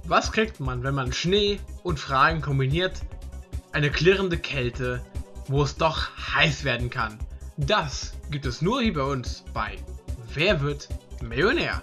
Was kriegt man, wenn man Schnee und Fragen kombiniert? Eine klirrende Kälte, wo es doch heiß werden kann. Das gibt es nur hier bei uns bei Wer wird Millionär?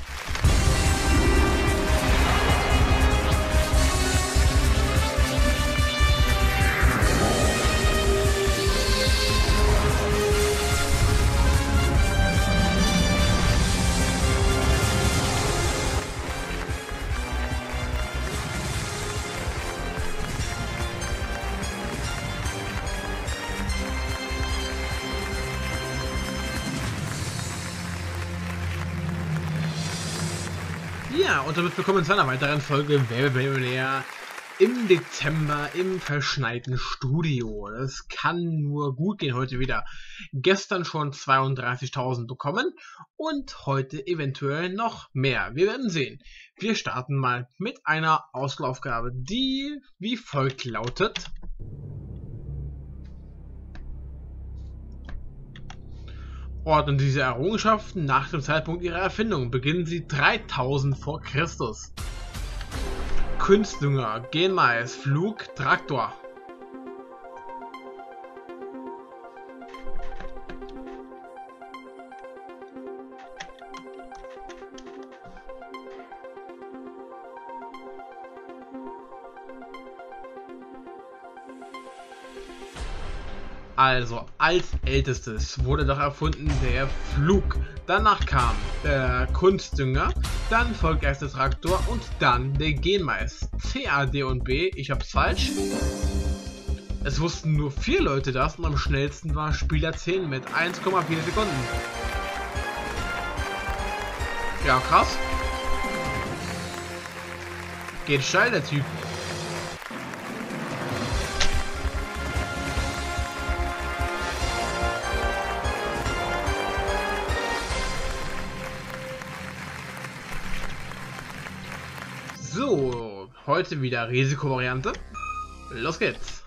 Ja, und damit willkommen zu einer weiteren Folge Wer wird Millionär im Dezember im verschneiten Studio. Das kann nur gut gehen heute wieder. Gestern schon 32.000 bekommen und heute eventuell noch mehr. Wir werden sehen. Wir starten mal mit einer Auswahlaufgabe, die wie folgt lautet. Ordnen diese Errungenschaften nach dem Zeitpunkt ihrer Erfindung. Beginnen sie 3000 vor Christus. Kunstdünger, Genmais, Flug, Traktor. Also, als ältestes wurde doch erfunden der Flug. Danach kam der Kunstdünger, dann folgt erst der Traktor und dann der Genmais. C, A, D und B, ich hab's falsch. Es wussten nur 4 Leute das und am schnellsten war Spieler 10 mit 1,4 Sekunden. Ja, krass. Geht steil, der Typ. So, heute wieder Risikovariante. Los geht's.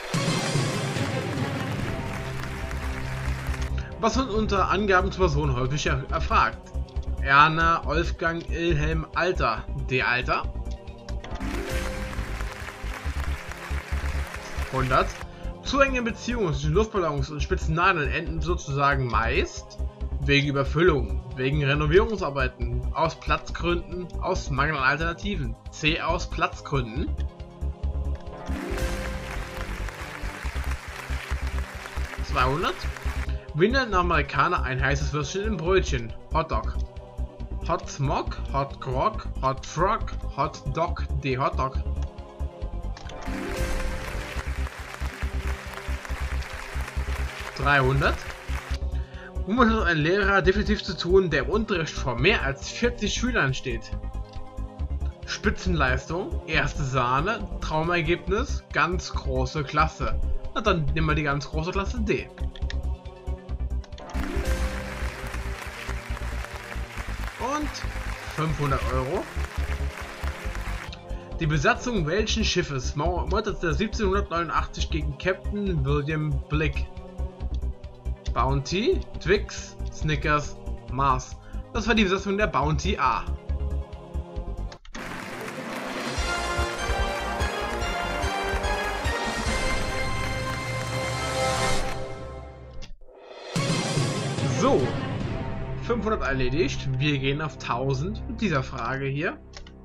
Was wird unter Angaben zur Person häufig erfragt? Erna, Wolfgang, Ilhelm, Alter. D. Alter. 100. Zu enge Beziehungen zwischen Luftballons und spitzen Nadeln enden sozusagen meist wegen Überfüllung, wegen Renovierungsarbeiten, aus Platzgründen, aus Mangel an Alternativen. C, aus Platzgründen. (200). Wie nennt ein Amerikaner ein heißes Würstchen im Brötchen? Hotdog. Hot Smog, Hot Grog, Hot Frog, Hot Dog. D. Hotdog. (300). Womit hat ein Lehrer definitiv zu tun, der im Unterricht vor mehr als 40 Schülern steht? Spitzenleistung, erste Sahne, Traumergebnis, ganz große Klasse. Na dann nehmen wir die ganz große Klasse D. Und 500 €. Die Besatzung welchen Schiffes mordete 1789 gegen Captain William Blick? Bounty, Twix, Snickers, Mars. Das war die Besatzung der Bounty A. So, 500 erledigt. Wir gehen auf 1000 mit dieser Frage hier.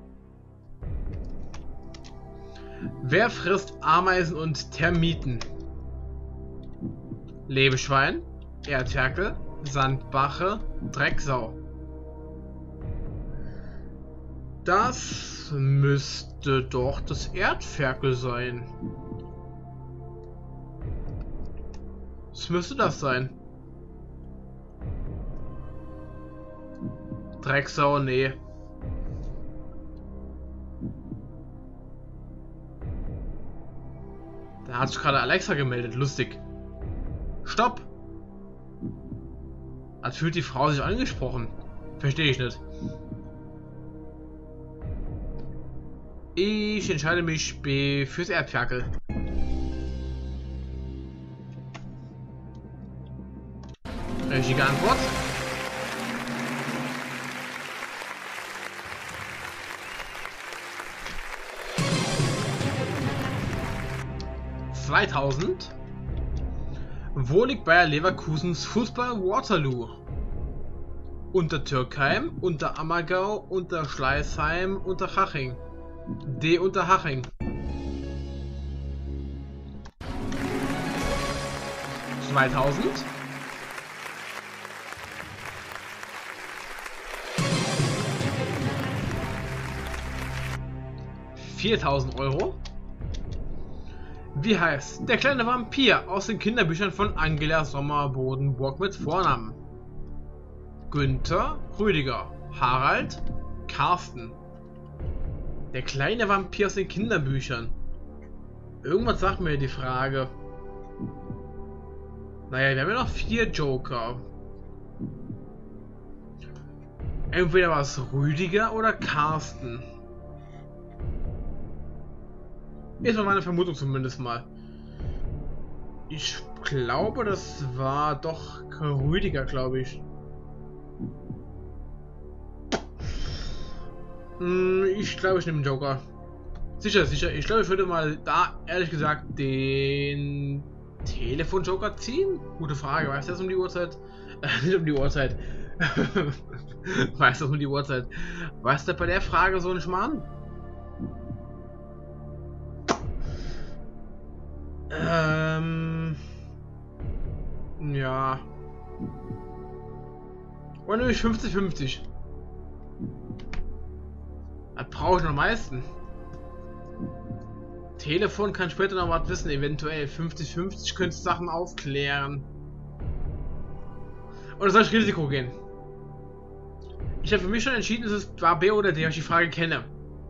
Wer frisst Ameisen und Termiten? Lebeschwein, Erdferkel, Sandbache, Drecksau. Das müsste doch das Erdferkel sein. Was müsste das sein? Drecksau, nee. Da hat sich gerade Alexa gemeldet, lustig. Stopp! Als fühlt die Frau sich angesprochen. Verstehe ich nicht. Ich entscheide mich B fürs Erdferkel. Richtige Antwort. 2000. Wo liegt Bayer Leverkusens Fußball Waterloo? Unter Türkheim, unter Ammergau, unter Schleißheim, unter Haching. D unter Haching. 2000. €4.000. Wie heißt der kleine Vampir aus den Kinderbüchern von Angela Sommer-Bodenburg mit Vornamen? Günther, Rüdiger, Harald, Carsten. Der kleine Vampir aus den Kinderbüchern. Irgendwas sagt mir die Frage. Naja, wir haben ja noch 4 Joker. Entweder war es Rüdiger oder Carsten. Ist mal meine Vermutung zumindest mal. Ich glaube, das war doch Rüdiger, glaube ich. Ich glaube, ich nehme den Joker. Sicher, sicher. Ich glaube, ich würde mal da, ehrlich gesagt, den Telefon-Joker ziehen? Gute Frage. Weißt du das um die Uhrzeit? Nicht um die Uhrzeit. Weißt du um die Uhrzeit? Weißt du bei der Frage so ein Schmarrn? Ja. Oder nämlich 50-50. Das brauche ich noch am meisten. Telefon kann später noch was wissen, eventuell 50-50 könnte Sachen aufklären. Oder soll ich Risiko gehen? Ich habe für mich schon entschieden, es war B oder D, weil ich die Frage kenne.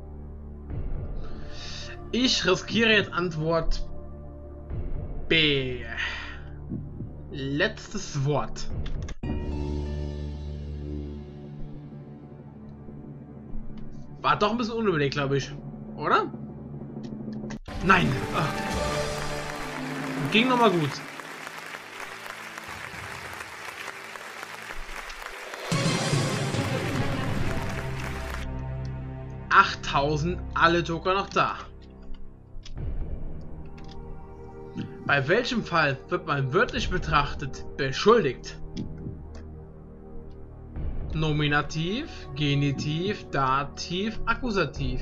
Ich riskiere jetzt Antwort B. Letztes Wort. War doch ein bisschen unüberlegt, glaube ich. Oder? Nein! Ach. Ging nochmal gut. $8.000, alle Joker noch da. Bei welchem Fall wird man wörtlich betrachtet beschuldigt? Nominativ, Genitiv, Dativ, Akkusativ.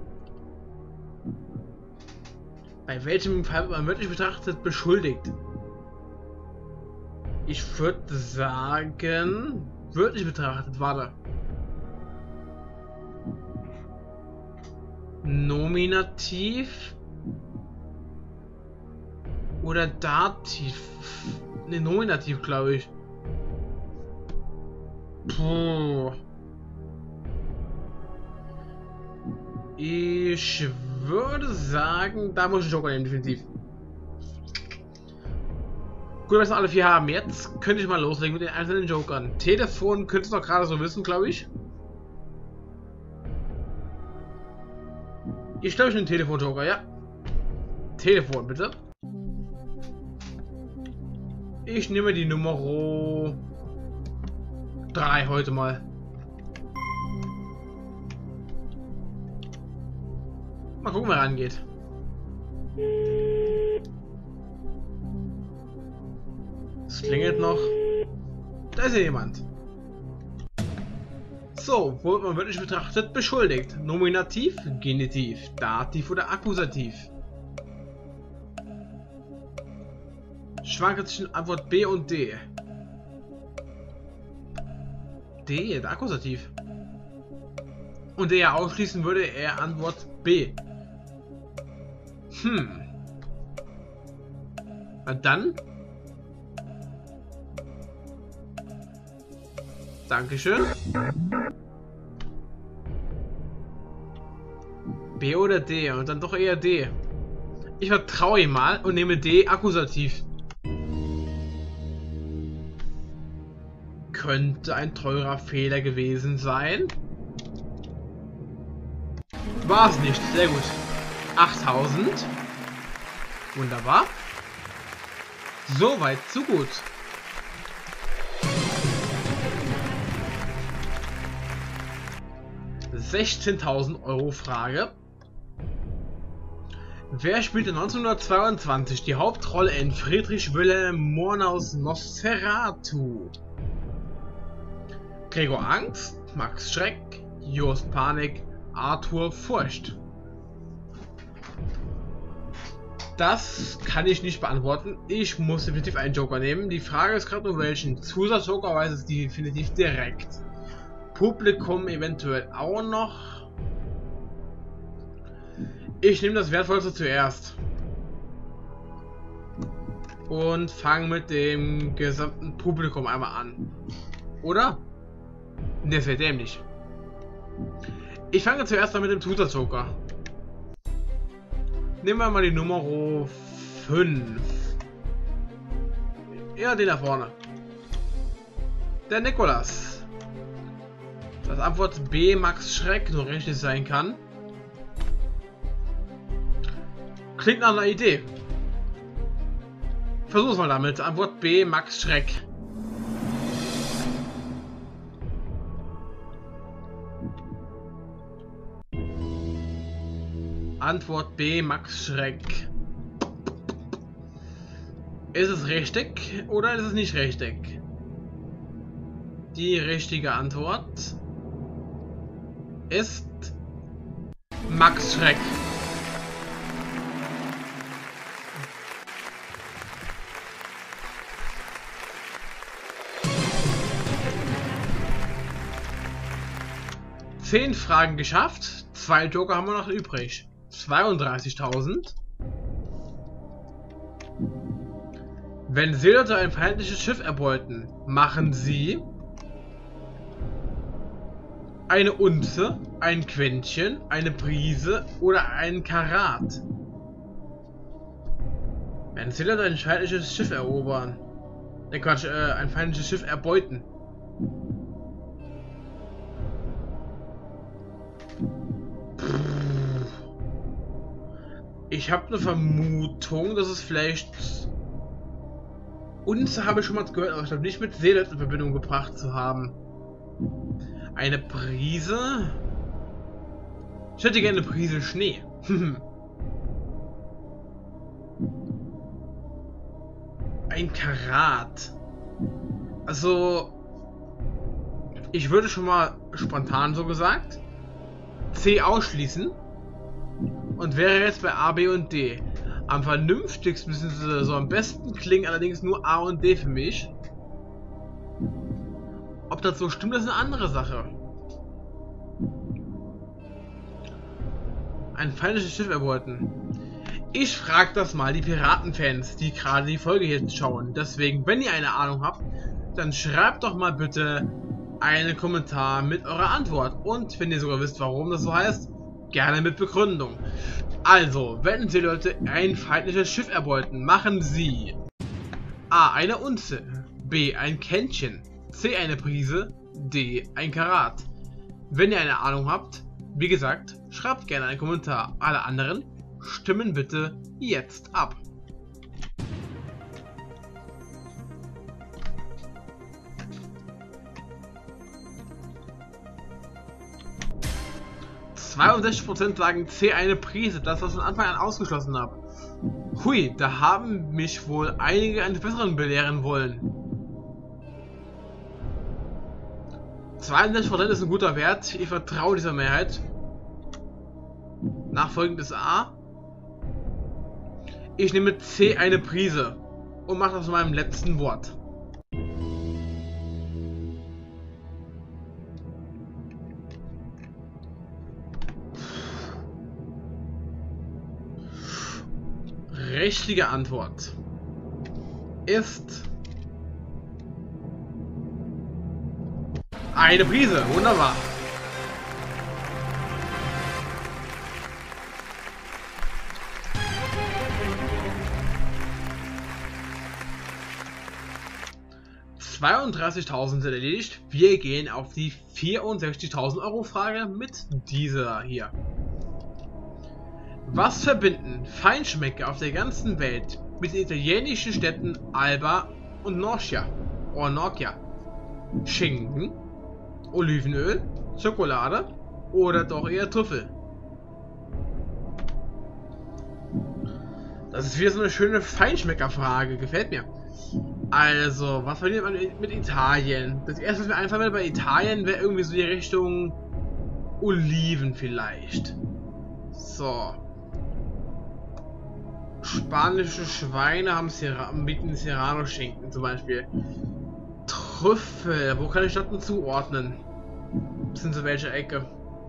Bei welchem Fall wird man wörtlich betrachtet beschuldigt? Ich würde sagen, wörtlich betrachtet, warte. Nominativ oder Dativ? Ne, Nominativ, glaube ich. Puh. Ich würde sagen, da muss ich Joker nehmen, definitiv. Gut, dass wir alle 4 haben. Jetzt könnte ich mal loslegen mit den einzelnen Jokern. Telefon könntest du doch gerade so wissen, glaube ich. Ich glaube, ich nehme den Telefon-Joker, ja. Telefon, bitte. Ich nehme die Nummer 3 heute mal. Mal gucken, wer rangeht. Es klingelt noch. Da ist ja jemand. So, wo wird man wirklich betrachtet beschuldigt? Nominativ, Genitiv, Dativ oder Akkusativ? Schwanke zwischen Antwort B und D. D, der Akkusativ. Und der ja ausschließen würde er Antwort B. Na dann. Dankeschön. B oder D? Und dann doch eher D. Ich vertraue ihm mal und nehme D, Akkusativ. Könnte ein teurer Fehler gewesen sein. War es nicht. Sehr gut. 8.000. Wunderbar. Soweit, so gut. €16.000 Frage. Wer spielte 1922 die Hauptrolle in Friedrich Wilhelm Murnaus Nosferatu? Gregor Angst, Max Schreck, Jost Panik, Arthur Furcht. Das kann ich nicht beantworten. Ich muss definitiv einen Joker nehmen. Die Frage ist gerade nur welchen. Zusatzjoker weiß es definitiv direkt. Publikum eventuell auch noch. Ich nehme das Wertvollste zuerst. Und fange mit dem gesamten Publikum einmal an. Oder? Das wäre dämlich. Ich fange zuerst mal mit dem Zusatzjoker. Nehmen wir mal die Nummer 5. Ja, den da vorne. Der Nikolas. Das Antwort B, Max Schreck, nur richtig sein kann. Klingt nach einer Idee. Versuch's mal damit. Antwort B, Max Schreck. Antwort B, Max Schreck. Ist es richtig oder ist es nicht richtig? Die richtige Antwort ist Max Schreck. Zehn Fragen geschafft. 2 Joker haben wir noch übrig. 32.000. Wenn Seeleute ein feindliches Schiff erbeuten, machen sie eine Unze, ein Quäntchen, eine Prise oder einen Karat. Wenn Seeleute ein feindliches Schiff erobern, ein feindliches Schiff erbeuten. Ich habe eine Vermutung, dass es vielleicht Unze habe ich schon mal gehört, aber ich glaube nicht mit Seeleute in Verbindung gebracht zu haben. Eine Prise? Ich hätte gerne eine Prise Schnee. Ein Karat. Also, ich würde schon mal spontan so gesagt C ausschließen und wäre jetzt bei A, B und D. Am vernünftigsten, bzw. so am besten klingen allerdings nur A und D für mich. Ob das so stimmt, das ist eine andere Sache. Ein feindliches Schiff erbeuten. Ich frage das mal die Piratenfans, die gerade die Folge jetzt schauen. Deswegen, wenn ihr eine Ahnung habt, dann schreibt doch mal bitte einen Kommentar mit eurer Antwort. Und wenn ihr sogar wisst, warum das so heißt, gerne mit Begründung. Also, wenn Sie Leute ein feindliches Schiff erbeuten, machen Sie A. eine Unze, B. ein Kännchen, C. eine Prise, D. ein Karat. Wenn ihr eine Ahnung habt, wie gesagt, schreibt gerne einen Kommentar. Alle anderen stimmen bitte jetzt ab. %, sagen C, eine Prise, das was ich von Anfang an ausgeschlossen habe. Hui, da haben mich wohl einige eines Besseren belehren wollen. 62% ist ein guter Wert, ich vertraue dieser Mehrheit. Nachfolgend ist A. Ich nehme C, eine Prise und mache das zu meinem letzten Wort. Richtige Antwort ist eine Prise. Wunderbar. $32.000 sind erledigt. Wir gehen auf die 64.000 Euro Frage mit dieser hier. Was verbinden Feinschmecker auf der ganzen Welt mit den italienischen Städten Alba und Norcia? Schinken, Olivenöl, Schokolade oder doch eher Trüffel? Das ist wieder so eine schöne Feinschmeckerfrage. Gefällt mir. Also, was verdient man mit Italien? Das erste, was mir einfallen würde bei Italien, wäre irgendwie so die Richtung Oliven vielleicht. So. Spanische Schweine bieten Serrano-Schinken zum Beispiel. Trüffel, wo kann ich das denn zuordnen? Sind so welche Ecke?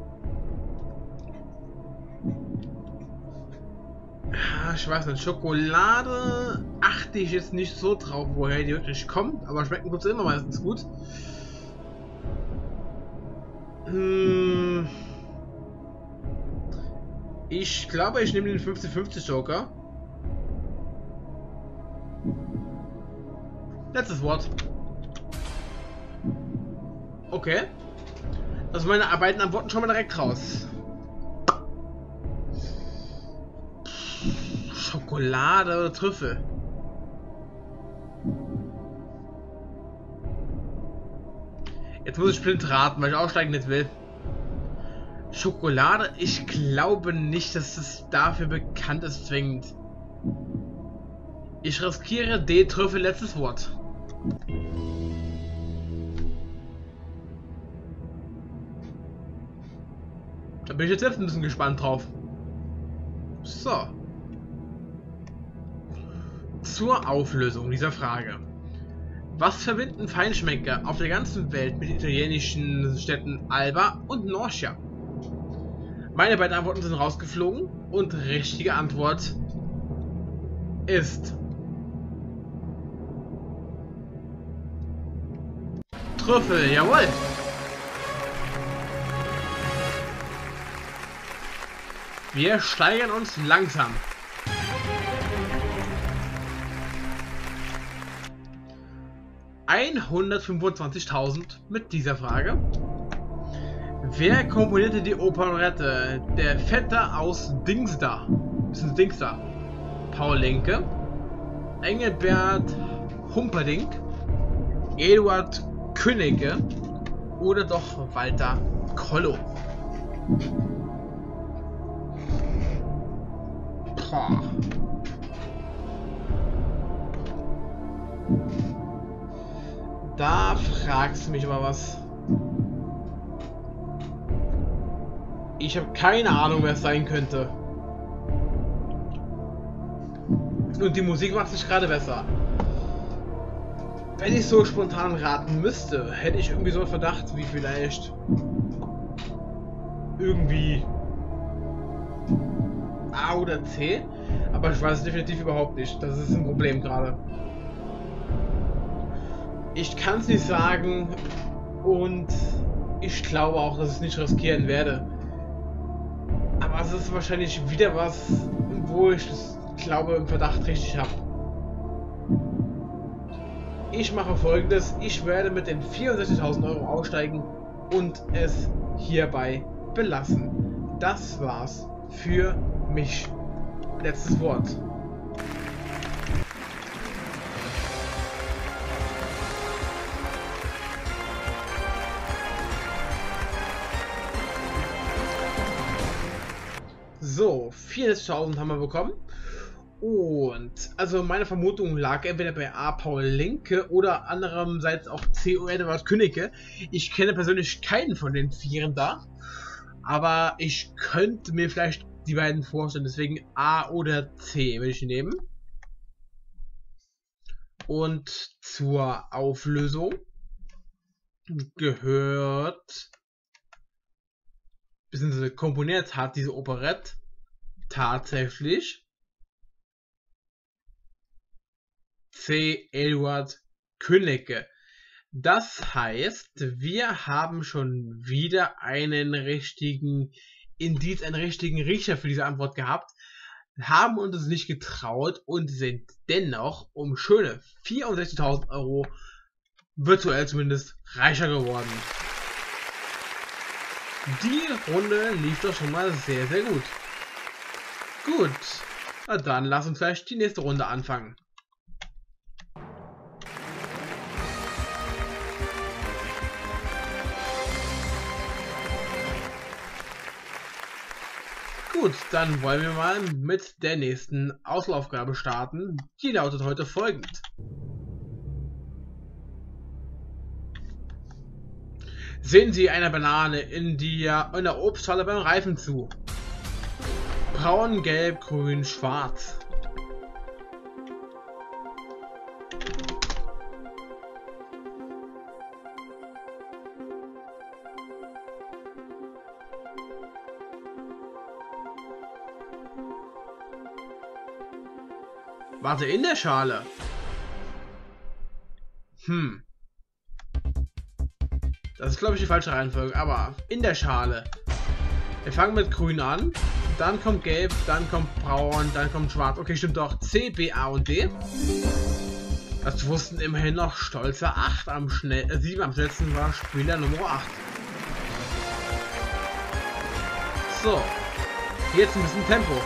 Ich weiß nicht, Schokolade achte ich jetzt nicht so drauf, woher die wirklich kommt, aber schmecken tut sie immer meistens gut. Ich glaube, ich nehme den 50-50 Joker. Letztes Wort. Okay. Also meine beiden Antworten schon mal direkt raus. Schokolade oder Trüffel? Jetzt muss ich blind raten, weil ich aussteigen nicht will. Schokolade? Ich glaube nicht, dass es dafür bekannt ist zwingend. Ich riskiere D. Trüffel, letztes Wort. Da bin ich jetzt selbst ein bisschen gespannt drauf. So. Zur Auflösung dieser Frage. Was verbinden Feinschmecker auf der ganzen Welt mit italienischen Städten Alba und Norcia? Meine beiden Antworten sind rausgeflogen und richtige Antwort ist Trüffel, jawohl! Wir steigern uns langsam. $125.000 mit dieser Frage. Wer komponierte die Operette Der Vetter aus Dingsda? Paul Linke, Engelbert Humperdinck, Eduard Künnecke oder doch Walter Kollo? Boah. Da fragst du mich aber was. Ich habe keine Ahnung, wer es sein könnte. Und die Musik macht sich gerade besser. Wenn ich so spontan raten müsste, hätte ich irgendwie so einen Verdacht, wie vielleicht irgendwie A oder C. Aber ich weiß es definitiv überhaupt nicht. Das ist ein Problem gerade. Ich kann es nicht sagen und ich glaube auch, dass ich es nicht riskieren werde. Aber es ist wahrscheinlich wieder was, wo ich glaube im Verdacht richtig habe. Ich mache Folgendes: Ich werde mit den 64.000 Euro aussteigen und es hierbei belassen. Das war's für mich. Letztes Wort. So, 64.000 haben wir bekommen. Und also meine Vermutung lag entweder bei A. Paul Linke oder andererseits auch C. Eduard Künnecke. Ich kenne persönlich keinen von den Vieren da, aber ich könnte mir vielleicht die beiden vorstellen. Deswegen A oder C will ich nehmen. Und zur Auflösung gehört, beziehungsweise komponiert hat diese Operette tatsächlich C. Eduard Künnecke. Das heißt, wir haben schon wieder einen richtigen Indiz, einen richtigen Riecher für diese Antwort gehabt, haben uns nicht getraut und sind dennoch um schöne 64.000 Euro virtuell zumindest reicher geworden. Die Runde lief doch schon mal sehr, sehr gut. Gut, na dann lass uns gleich die nächste Runde anfangen. Gut, dann wollen wir mal mit der nächsten Auslaufgabe starten. Die lautet heute folgend. Sehen Sie eine Banane in der Obsthalle beim Reifen zu. Braun, gelb, grün, schwarz. Warte, in der Schale. Das ist, glaube ich, die falsche Reihenfolge, aber in der Schale. Wir fangen mit grün an, dann kommt gelb, dann kommt braun, dann kommt schwarz. Okay, stimmt doch. C, B, A und D. Das wussten immerhin noch stolze 7 am schnellsten war Spieler Nummer 8. So, jetzt ein bisschen Tempo.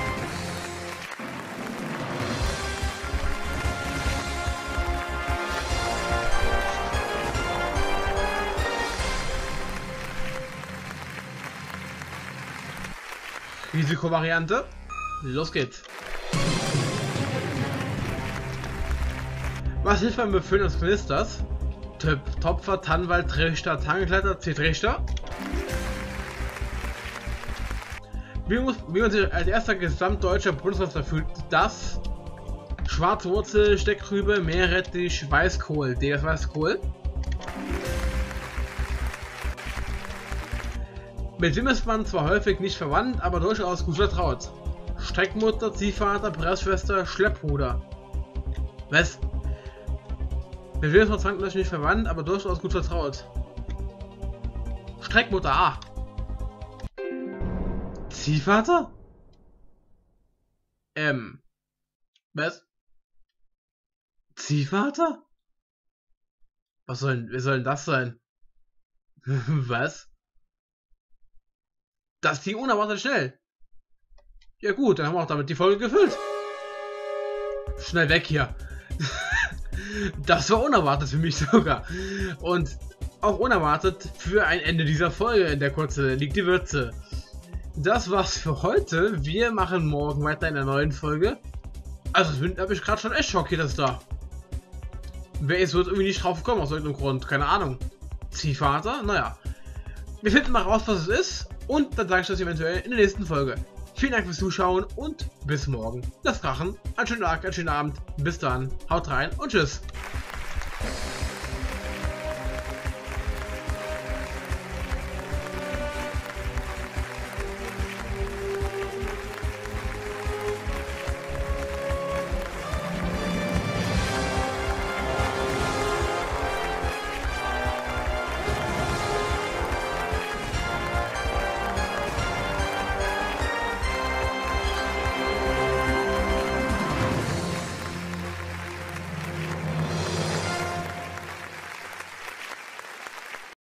Risikovariante. Los geht's. Was hilft beim Befüllen des Knisters? Typ Topfer, Tannenwald, Trichter, Tangekletter, C-Trichter. Wie man sich als erster gesamtdeutscher Bundesmeister fühlt, das Schwarzwurzel, Steckrübe, Meerrettich, Weißkohl. D, das Weißkohl. Mit wem ist man zwar häufig nicht verwandt, aber durchaus gut vertraut. Streckmutter, Ziehvater, Pressschwester, Schleppbruder. Was? Mit wem ist man zwangsläufig nicht verwandt, aber durchaus gut vertraut. Streckmutter, A. Ziehvater? Was? Ziehvater? Wer soll denn das sein? Was? Das ging unerwartet schnell. Ja gut, dann haben wir auch damit die Folge gefüllt. Schnell weg hier. Das war unerwartet für mich sogar. Und auch unerwartet für ein Ende dieser Folge, in der kurze liegt die Würze. Das war's für heute. Wir machen morgen weiter in der neuen Folge. Also da bin ich gerade schon echt schockiert, dass da. Wer ist, wird irgendwie nicht drauf gekommen aus irgendeinem Grund. Keine Ahnung. Ziehvater? Naja. Wir finden mal raus, was es ist. Und dann sage ich das eventuell in der nächsten Folge. Vielen Dank fürs Zuschauen und bis morgen. Das Drachen. Einen schönen Tag, einen schönen Abend. Bis dann. Haut rein und tschüss.